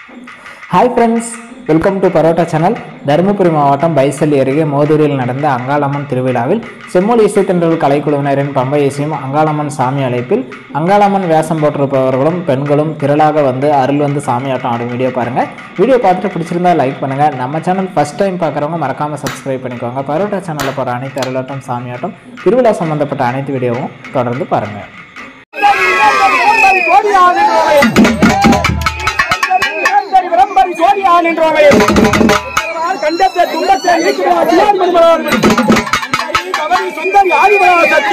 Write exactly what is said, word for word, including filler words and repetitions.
Hi friends, welcome to Parotta channel. Dharmapuri மாவட்டம் பைசல் அருகே மோதூரில் நடந்த அங்காளம்மன் திருவிழாவில் செம்மொழி இசைத்தன்றல் கலைக்குழுவினரின் பம்பை இசையும் அங்காளம்மன் சாமி அழைப்பில் அங்காளம்மன் வேஷம் போட்டிருப்பவர்களும் பெண்களும் திரளாக வந்து அருள் வந்து சாமி ஆட்டம் ஆடும் வீடியோ பாருங்க. வீடியோ பார்த்துட்டு பிடிச்சிருந்தா லைக் பண்ணுங்க. நம்ம சேனல் ஃபர்ஸ்ட் டைம் பார்க்குறவங்க மறக்காம சப்ஸ்கிரைப் பண்ணிக்கோங்க. பரோட்டா சேனலில் போகிற அனைத்து அருளாட்டம் சாமி ஆட்டம் திருவிழா சம்பந்தப்பட்ட அனைத்து வீடியோவும் தொடர்ந்து பாருங்க. கண்டத்தை துன்பத்தை நீக்குவார் சுந்தரி ஆதிபராசக்தி